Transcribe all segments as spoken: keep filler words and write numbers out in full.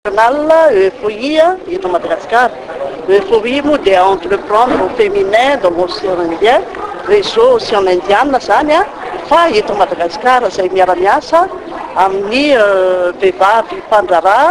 E F O I eto Madagascar. Le F O I moa dia entreprendre au féminin dans l'océan Indien, réseau océan Indiana zany a, fa eto Madagascar izay miara-miasa amin'ny vehivavy mpandraraha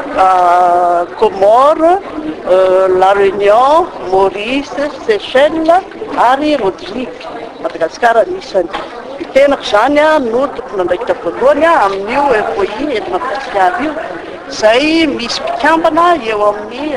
Comores, La Réunion, Maurice, Seychelles ary Rodrigue. Madagascar anisany tenako zany a no tompona andraikitra voalohany amin'io F O I eto Madagascar io, izay misy mpikambana eo amin'ny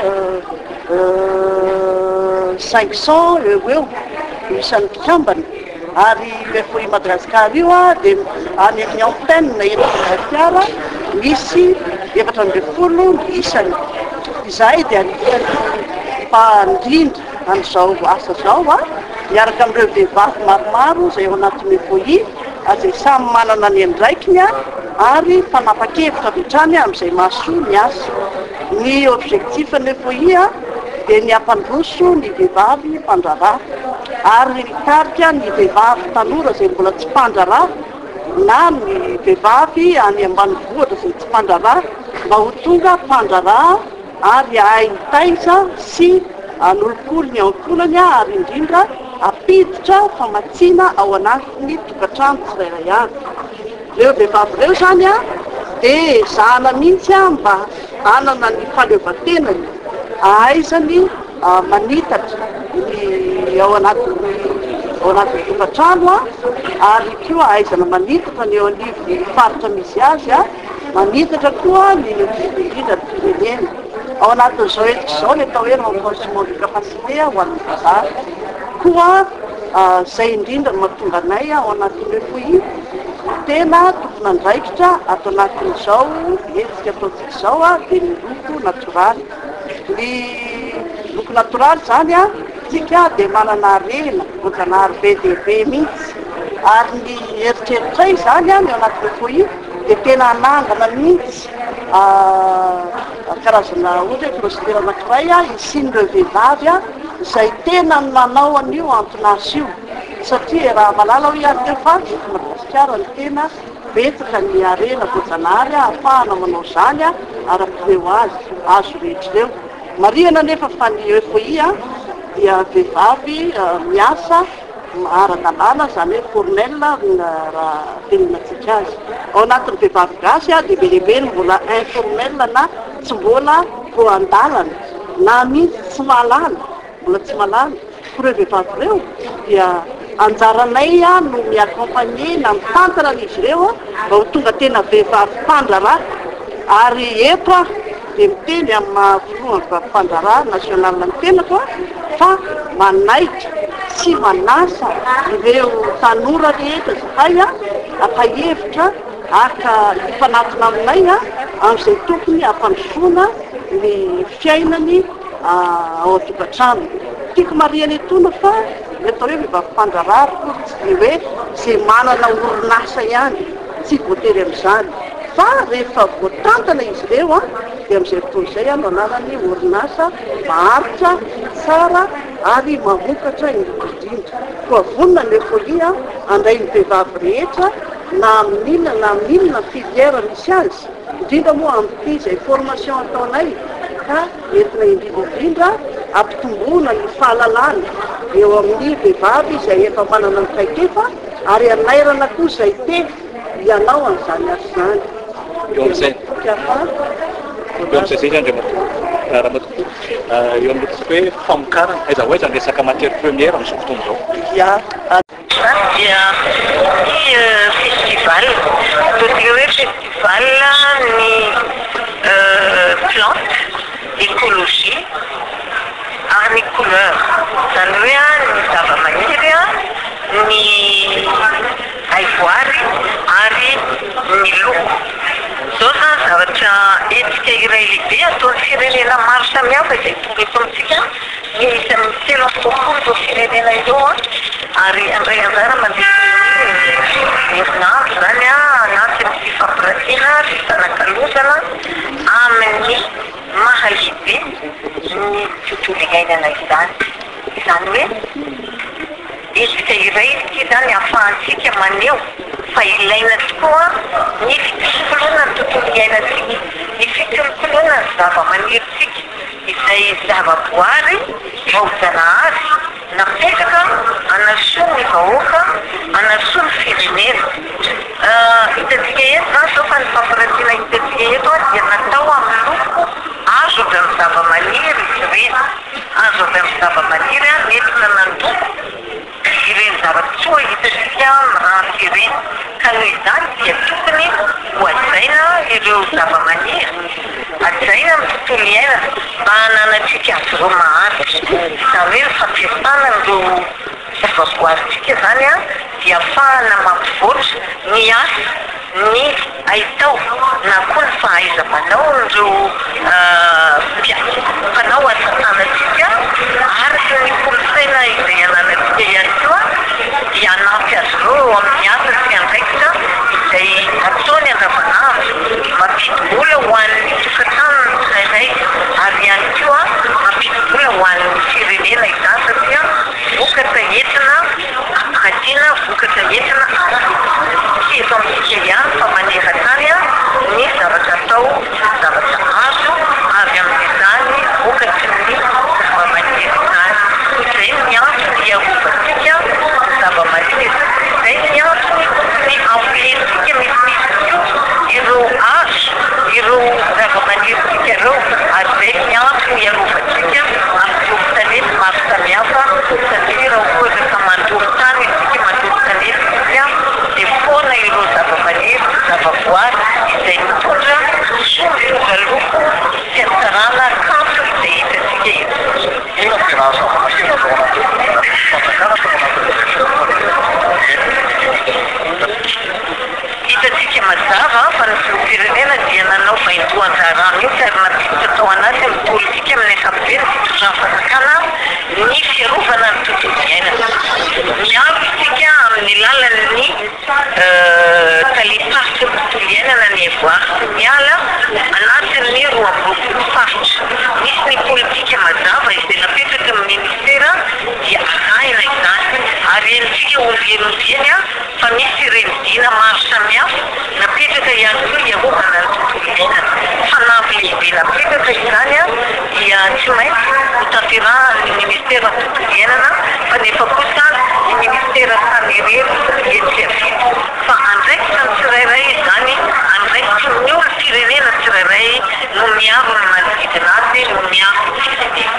cinq cent eo eo isan'ny mpikambana. Ary F O I Madagascar io a dia any amin'ny antenne eto Madagasikara misy efatra ambin'ny folo isany. Izay dia anisan'ny mpandrindra amin'izao asa zao a, miaraka amin'ireo vehivavy maromaro izay ao anatin'ny F O I, izay samy manana ny andraikiny a, ary fanapa-kevitra avy hatrany amin'izay mahasoa ny asa. Ny objectif-ny F O I a dia ny ampandroso ny vehivavy mpandraraha ary mitarika ny vehivavy tanora izay mbola tsy mpandraraha na ny vehivavy any ambanivohitra izay tsy mpandraraha mba ho tonga mpandraraha ary ahay mitaiza sy anolokolo ny ankolany ary indrindra apiditra famatsiana ao anatin'ny tokantrano tsirairay avy. Ireo vehivavy ireo zany a dia zahana mihitsy a mba hanana ny fahaleovantenany, ahaizany manitatra ny ao anatin'ny ao anatin'ny tokantrano a, ary koa ahaizana manitatra ny eo anivon'ny faritra misy azy a, manitatra koa ny indrindra ny firenena. Ao anatin'izao etika izao ny atao hoe renforcement de capacité ho an'ny vehivavy. Koa izay indrindra no mahatonga anay ao anatin'ny F O I tena tompona andraikitra ato anatin'izao hetsika ataontsika izao a dia ny loko natoraly. Ny loko natoraly zany a tsika dia manana harena voajanahary be dia be mihitsy, ary ny eritreritray zany a ny ao anatin'ny F O I dia tena anangana mihitsy karazana ohatra hoe procédure anankiray a isian'ireo vehivavy a izay tena nanao an'io anton'asa io, satria raha malala hoe ary teo fa eto Madagasikara ny tena betsaka ny harena voajanahary ahafahana manao zany a araka-ireo azy azo rehetr'ireo. Marihana nefa fa ny F O I a dia vehivavy miasa ara-dalàna, izany hoe formel raha teninantsika azy. Ao anatin'ny vehivavy gasy a dia belebe ny mbola informel na tsy mbola vo an-dalana na mihitsy tsy mahalala, mbola tsy mahalala. Ko ireo vehivavy ireo dia anjaranay a no miaccompagner na mitantana n'izy ireo mba ho tonga tena vehivavy mpandraraha. Ary eto a dia miteny amin'ny mahafilohan'ny mpandraraha nasional ny tenako fa manaitra sy manasa ireo tanora rehetra zakay a apahevitra aka hifanatona aminay a amin'izay tokony hampandrosoana ny fiainany ao an-tokantrano. Tiako marihana etona fa ny atao hoe vehivavy mpandraraha tsy hoe izay manana orinasa ihany, tsy voatery amin'izany, fa rehefa voatantana izy ireo a dia amin'izay fotoana izay a no anarany orinasa maharitra tsara ary mamokatra indrindra. Koa vonona ny F O I a andray ny vehivavy rehetra na amin'inona na amin'inona filière misy azy, indrindra moa amin'ity izay formation ataonay ka entina indrindraindrindra ampitomboana ny fahalalana eo amin'ny vehivavy izay efa manana ny traikefa ary anairana koa izay te ianao an'izany asa izany. Eo amin'izay eo amin'izay zay zany raha matokoa eo amin'ny resaka hoe famokarana aiza ho aiza ny resaka matière première amin'izao fotoana izao. Ya dia ny festival ataontsika hoe festival ny plante écologie ary ny couleur, izany hoe ny zava-maniry a, ny haivoary ary ny loko. Zao zany zavatra etika iray lehibe ataon'ny firenena maro samihafa izay tonga eto amintsika, misy amin'ny telo amby roapolo ireo firenena ireo a, ary andray anjara mandeha herinandro zany a anatin'ny fifampiratiana sy fanakalozana amin'ny mahalehibe ny tontolo iainana izany. Izany hoe etika iray ity zany ahafahantsika maneho fa ilaina tokoa ny fikolokoloana ny tontolo iainantsika. Ny fikolokoloana zava-maniritsika izay zavaboary maojanahary napetraka anasoa ny vahoaka anasoa ny firenena hitatsika eto zany zao fa ny fampiratiana hitatsika eto a dia natao amin'ny loko azo avy amin'ny zava-maniry izy ireny azo avy amin'ny zava-maniry a nentina nandoko ireny zava-tsoa hitatsika miranty ireny ka noho izany dia tokony hoajaina ireo zava-maniry ajaina amin'ny tontolo iainana mba hananatsika azy ireo maharitra izany hoe ny fampiasana ireo zavaboaritsika zany a dia ahafahana mampivoatra ny asa ny aitao na koa ny fahaiza-manao ireo mpanao asa-tanatsika araka ny kolontsaina izay ananatsika ihany koa dia hanampy azy ireo amin'ny asa sy andraikitra izay ataony andavanandro mampidi-bola ho an'ny tokantrano tsirairay ary ihany koa mampidi-bola ho an'ny firenena izany satria vokatra entina akatiana vokatra entina tsy eto amintsika ihany fa maneran-tany a ny zavatra atao zavatra azo avy amin'izany vokatry ny zava-maniry izany izay ny antony iarovatsika zava-maniry izay ny antony ny ampilentsika misimisy ireo azo ireo zava-maniritsika ireo ary zay ny antony iarovatsika amin'ny doro-tanety maro samihafa satria raha ohatra mandoro-tany isika mandoro-tanety isika dia foana ireo zava-maniry zava-boary izay mitondra soa mitondra loko sy antsarana kanto izay hitatsika eto. Hitatsika mazava fa ny filoham-pirenena dia nanao vaindohan-drarano io sy ary napiditra tao anaty amin'ny politika amin'ny ankapobeny fitondran'ny fanjakana ny fiarovana ny tontolo iainana. Miaro isika amin'ny lalan'ny taliparitra ny tontolo iainana ny evoary sy miala anatin'ny roa amby roapolo faritra. Misy ny politika mazava izay napetraka amin'ny ministera dia arahina izany ary endrika ombien'ombieny a fa misy renidina maro samihafa napetraka ihany koa iarovana ny tontolo iainana. Fanampy lehibe napetraka izany a dia tsy maintsy hotanterahan'ny ministera ny tontolo iainana fa nefa kosa ny ministera samy irery etsy avito fa andraikitra ny tsirairay izany andraikitra ny olo firenena tsirairay no miaro ny manodidina azy no miaro ny firenena.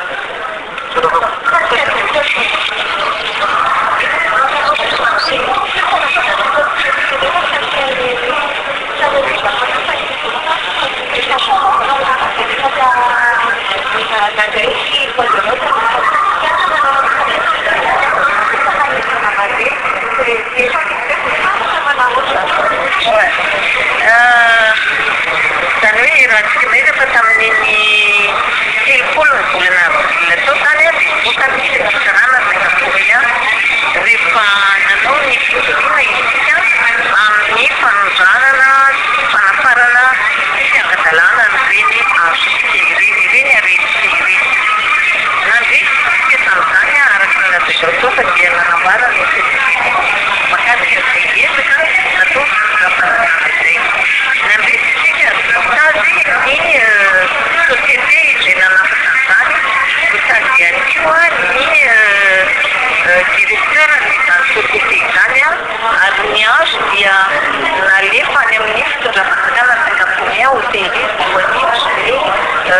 Zany hoe raha tsika mahita fa tamin'iny telopolo ny volana avrila tao zany a dia voaka ny fisarana Singapour rehefa nanao ny fitoriana isika amin'ny fanondranana sy fanafarana fiangadalana nyreny azosika ireny ireny aretika ireny. Nandresitsika tamin'izany a araka ny nazakatofa dia nanambara ny makasika izay ezaka natao fizafanana izay. Nandresitsika tazy ny société izay nanafatra an'izany mitady ihany koa ny directeur n'izany société izany a ary ny azo dia nalefa any amin'ny fitondram-panjakana Singapourien ho tehirizy ho an'io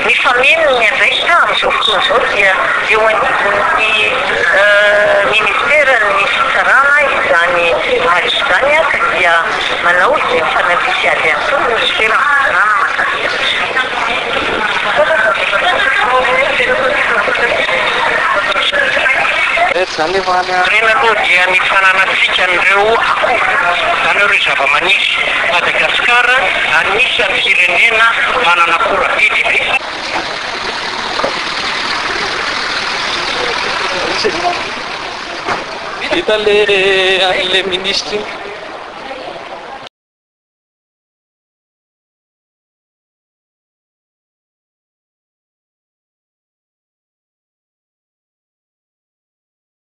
ny fameno ny andraikitra amin'izao fotoana izao dia eo anivon'ny ministerany fitsarana izany ady izany a ka dia manao izay mifanafisy azy ihany koa ny ministera fitsarana reny aloha dia ny fananatsika an'ireo akoho izany hoe zava-manisy Madagasikara anisan'ny firenena manana akora biby be. Hita le le ministre